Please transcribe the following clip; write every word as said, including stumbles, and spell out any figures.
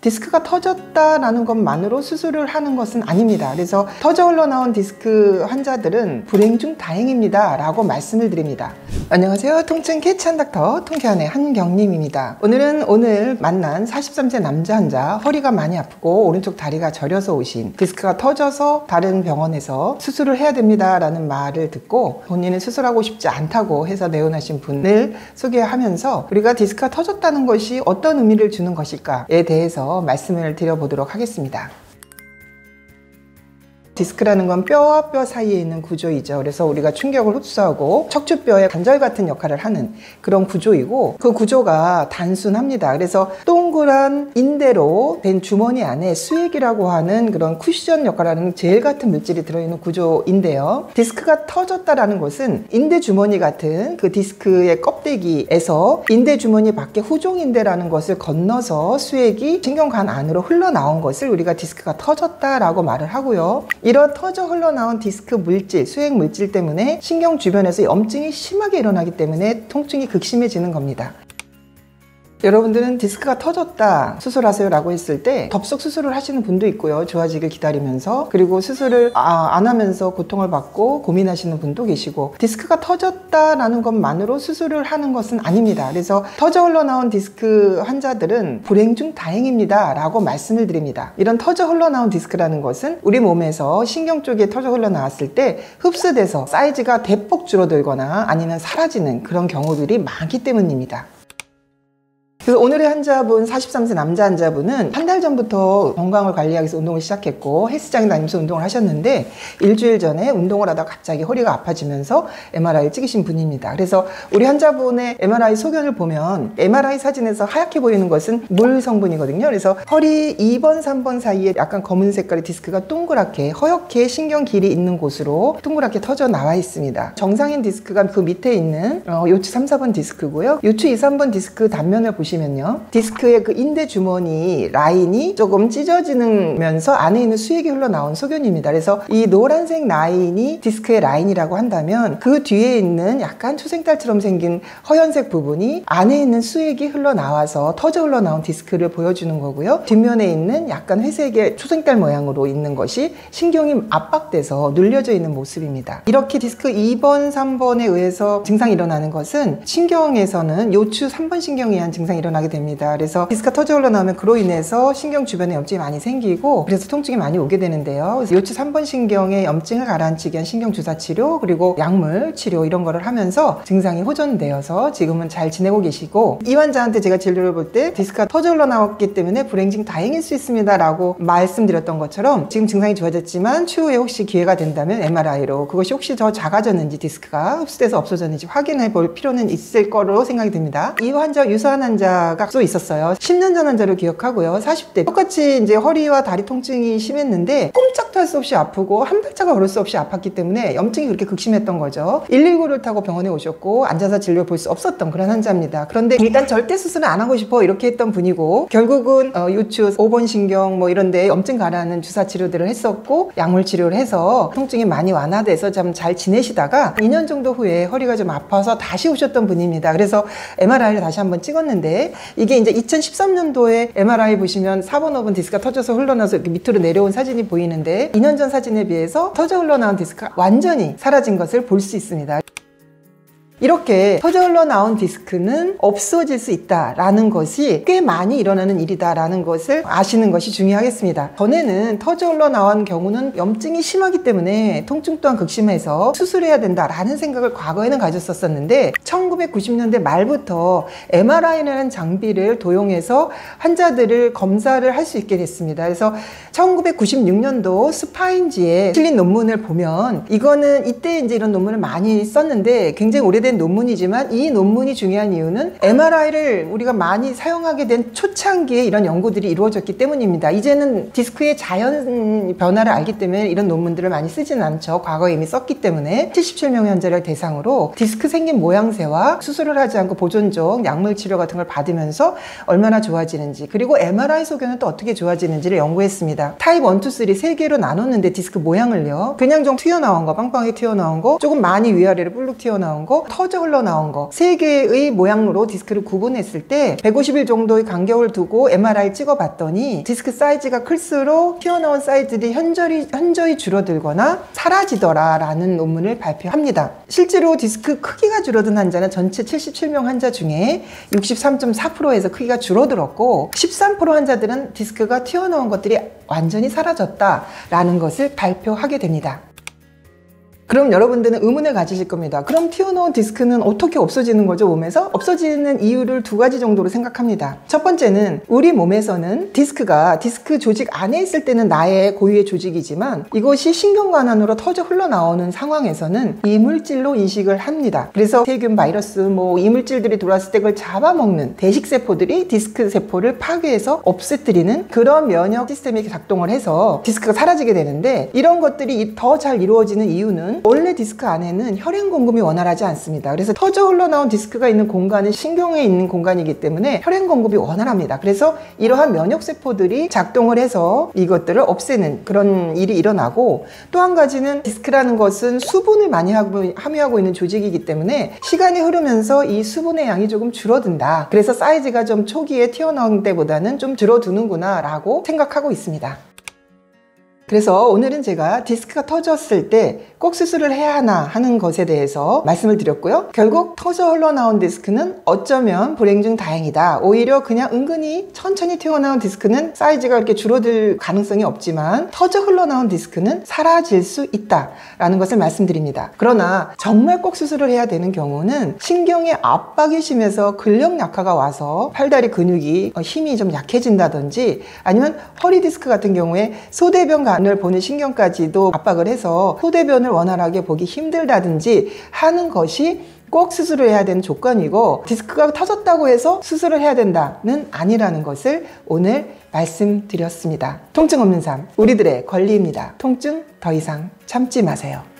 디스크가 터졌다라는 것만으로 수술을 하는 것은 아닙니다. 그래서 터져 흘러나온 디스크 환자들은 불행 중 다행입니다 라고 말씀을 드립니다. 안녕하세요. 통증 캐치한 닥터 통쾌한의 한경림입니다. 오늘은 오늘 만난 사십삼 세 남자 환자, 허리가 많이 아프고 오른쪽 다리가 저려서 오신, 디스크가 터져서 다른 병원에서 수술을 해야 됩니다 라는 말을 듣고 본인은 수술하고 싶지 않다고 해서 내원하신 분을 소개하면서 우리가 디스크가 터졌다는 것이 어떤 의미를 주는 것일까에 대해서 말씀을 드려보도록 하겠습니다. 디스크라는 건 뼈와 뼈 사이에 있는 구조이죠. 그래서 우리가 충격을 흡수하고 척추뼈의 관절 같은 역할을 하는 그런 구조이고, 그 구조가 단순합니다. 그래서 동그란 인대로 된 주머니 안에 수액이라고 하는 그런 쿠션 역할을 하는 젤 같은 물질이 들어있는 구조인데요. 디스크가 터졌다라는 것은 인대 주머니 같은 그 디스크의 껍데기에서 인대 주머니 밖에 후종인대라는 것을 건너서 수액이 신경관 안으로 흘러나온 것을 우리가 디스크가 터졌다라고 말을 하고요. 이런 터져 흘러나온 디스크 물질, 수액 물질 때문에 신경 주변에서 염증이 심하게 일어나기 때문에 통증이 극심해지는 겁니다. 여러분들은 디스크가 터졌다, 수술하세요 라고 했을 때 덥석 수술을 하시는 분도 있고요. 좋아지길 기다리면서, 그리고 수술을 아, 안 하면서 고통을 받고 고민하시는 분도 계시고, 디스크가 터졌다라는 것만으로 수술을 하는 것은 아닙니다. 그래서 터져 흘러나온 디스크 환자들은 불행 중 다행입니다 라고 말씀을 드립니다. 이런 터져 흘러나온 디스크라는 것은 우리 몸에서 신경 쪽에 터져 흘러나왔을 때 흡수돼서 사이즈가 대폭 줄어들거나 아니면 사라지는 그런 경우들이 많기 때문입니다. 그래서 오늘의 환자분, 사십삼 세 남자 환자분은 한 달 전부터 건강을 관리하기 위해서 운동을 시작했고 헬스장에 다니면서 운동을 하셨는데 일주일 전에 운동을 하다가 갑자기 허리가 아파지면서 엠알아이를 찍으신 분입니다. 그래서 우리 환자분의 엠알아이 소견을 보면 엠알아이 사진에서 하얗게 보이는 것은 물 성분이거든요. 그래서 허리 이 번, 삼 번 사이에 약간 검은 색깔의 디스크가 동그랗게 허옇게 신경 길이 있는 곳으로 동그랗게 터져 나와 있습니다. 정상인 디스크가 그 밑에 있는 요추 삼, 사 번 디스크고요. 요추 이, 삼 번 디스크 단면을 보시면 면요, 디스크의 그 인대 주머니 라인이 조금 찢어지면서 안에 있는 수액이 흘러나온 소견입니다. 그래서 이 노란색 라인이 디스크의 라인이라고 한다면 그 뒤에 있는 약간 초생딸처럼 생긴 허연색 부분이 안에 있는 수액이 흘러나와서 터져 흘러나온 디스크를 보여주는 거고요. 뒷면에 있는 약간 회색의 초생딸 모양으로 있는 것이 신경이 압박돼서 눌려져 있는 모습입니다. 이렇게 디스크 이 번, 삼 번에 의해서 증상이 일어나는 것은 신경에서는 요추 삼 번 신경에 의한 증상이 일어나게 됩니다. 그래서 디스크가 터져 흘러나오면 그로 인해서 신경 주변에 염증이 많이 생기고 그래서 통증이 많이 오게 되는데요. 요추 삼 번 신경의 염증을 가라앉히기 위한 신경 주사 치료, 그리고 약물 치료 이런 거를 하면서 증상이 호전되어서 지금은 잘 지내고 계시고, 이 환자한테 제가 진료를 볼 때 디스크가 터져 흘러나왔기 때문에 불행 중 다행일 수 있습니다 라고 말씀드렸던 것처럼 지금 증상이 좋아졌지만 추후에 혹시 기회가 된다면 엠알아이로 그것이 혹시 더 작아졌는지, 디스크가 흡수돼서 없어졌는지 확인해 볼 필요는 있을 거로 생각이 듭니다. 이 환자, 유사한 환자 가 또 있었어요. 십 년 전 환자를 기억하고요. 사십 대 똑같이 이제 허리와 다리 통증이 심했는데 꼼짝도 할 수 없이 아프고 한 발자국 걸을 수 없이 아팠기 때문에 염증이 그렇게 극심했던 거죠. 일일구를 타고 병원에 오셨고 앉아서 진료 볼 수 없었던 그런 환자입니다. 그런데 일단 절대 수술은 안 하고 싶어 이렇게 했던 분이고, 결국은 어, 요추 오 번 신경 뭐 이런데 염증 가라앉는 주사 치료들을 했었고 약물 치료를 해서 통증이 많이 완화돼서 좀 잘 지내시다가 이 년 정도 후에 허리가 좀 아파서 다시 오셨던 분입니다. 그래서 엠알아이를 다시 한번 찍었는데 이게 이제 이천십삼 년도에 엠알아이 보시면 사 번, 오 번 디스크가 터져서 흘러나와서 이렇게 밑으로 내려온 사진이 보이는데 이 년 전 사진에 비해서 터져 흘러나온 디스크가 완전히 사라진 것을 볼 수 있습니다. 이렇게 터져 흘러나온 디스크는 없어질 수 있다라는 것이 꽤 많이 일어나는 일이다라는 것을 아시는 것이 중요하겠습니다. 전에는 터져 흘러나온 경우는 염증이 심하기 때문에 통증 또한 극심해서 수술해야 된다라는 생각을 과거에는 가졌었는데 천구백구십 년대 말부터 엠알아이라는 장비를 도용해서 환자들을 검사를 할 수 있게 됐습니다. 그래서 천구백구십육 년도 스파인지에 실린 논문을 보면, 이거는 이때 이제 이런 논문을 많이 썼는데 굉장히 오래된 논문이지만 이 논문이 중요한 이유는 엠알아이를 우리가 많이 사용하게 된 초창기에 이런 연구들이 이루어졌기 때문입니다. 이제는 디스크의 자연 변화를 알기 때문에 이런 논문들을 많이 쓰진 않죠. 과거에 이미 썼기 때문에. 칠십칠 명의 환자를 대상으로 디스크 생긴 모양새와 수술을 하지 않고 보존적 약물 치료 같은 걸 받으면서 얼마나 좋아지는지, 그리고 엠알아이 소견은 또 어떻게 좋아지는지를 연구했습니다. 타입 일, 이, 삼 세 개로 나눴는데 디스크 모양을요, 그냥 좀 튀어나온 거, 빵빵하게 튀어나온 거, 조금 많이 위아래로 불룩 튀어나온 거, 터져 흘러나온 거 세 개의 모양으로 디스크를 구분했을 때 백오십 일 정도의 간격을 두고 엠알아이 찍어봤더니 디스크 사이즈가 클수록 튀어나온 사이즈들이 현저히, 현저히 줄어들거나 사라지더라 라는 논문을 발표합니다. 실제로 디스크 크기가 줄어든 환자는 전체 칠십칠 명 환자 중에 육십삼 점 사 퍼센트에서 크기가 줄어들었고 십삼 퍼센트 환자들은 디스크가 튀어나온 것들이 완전히 사라졌다라는 것을 발표하게 됩니다. 그럼 여러분들은 의문을 가지실 겁니다. 그럼 튀어나온 디스크는 어떻게 없어지는 거죠, 몸에서? 없어지는 이유를 두 가지 정도로 생각합니다. 첫 번째는 우리 몸에서는 디스크가 디스크 조직 안에 있을 때는 나의 고유의 조직이지만 이것이 신경관안으로 터져 흘러나오는 상황에서는 이물질로 인식을 합니다. 그래서 세균, 바이러스, 뭐 이물질들이 들어왔을 때 그걸 잡아먹는 대식세포들이 디스크 세포를 파괴해서 없애뜨리는 그런 면역 시스템이 작동을 해서 디스크가 사라지게 되는데, 이런 것들이 더 잘 이루어지는 이유는 원래 디스크 안에는 혈액 공급이 원활하지 않습니다. 그래서 터져 흘러나온 디스크가 있는 공간은 신경에 있는 공간이기 때문에 혈액 공급이 원활합니다. 그래서 이러한 면역세포들이 작동을 해서 이것들을 없애는 그런 일이 일어나고, 또 한 가지는 디스크라는 것은 수분을 많이 함유하고 있는 조직이기 때문에 시간이 흐르면서 이 수분의 양이 조금 줄어든다. 그래서 사이즈가 좀 초기에 튀어나온 때보다는 좀 줄어드는구나 라고 생각하고 있습니다. 그래서 오늘은 제가 디스크가 터졌을 때 꼭 수술을 해야 하나 하는 것에 대해서 말씀을 드렸고요. 결국 터져 흘러나온 디스크는 어쩌면 불행 중 다행이다. 오히려 그냥 은근히 천천히 튀어나온 디스크는 사이즈가 이렇게 줄어들 가능성이 없지만 터져 흘러나온 디스크는 사라질 수 있다라는 것을 말씀드립니다. 그러나 정말 꼭 수술을 해야 되는 경우는 신경의 압박이 심해서 근력 약화가 와서 팔다리 근육이 힘이 좀 약해진다든지, 아니면 허리 디스크 같은 경우에 소대변 을 보는 신경까지도 압박을 해서 소대변을 원활하게 보기 힘들다든지 하는 것이 꼭 수술을 해야 되는 조건이고, 디스크가 터졌다고 해서 수술을 해야 된다는 아니라는 것을 오늘 말씀드렸습니다. 통증 없는 삶, 우리들의 권리입니다. 통증 더 이상 참지 마세요.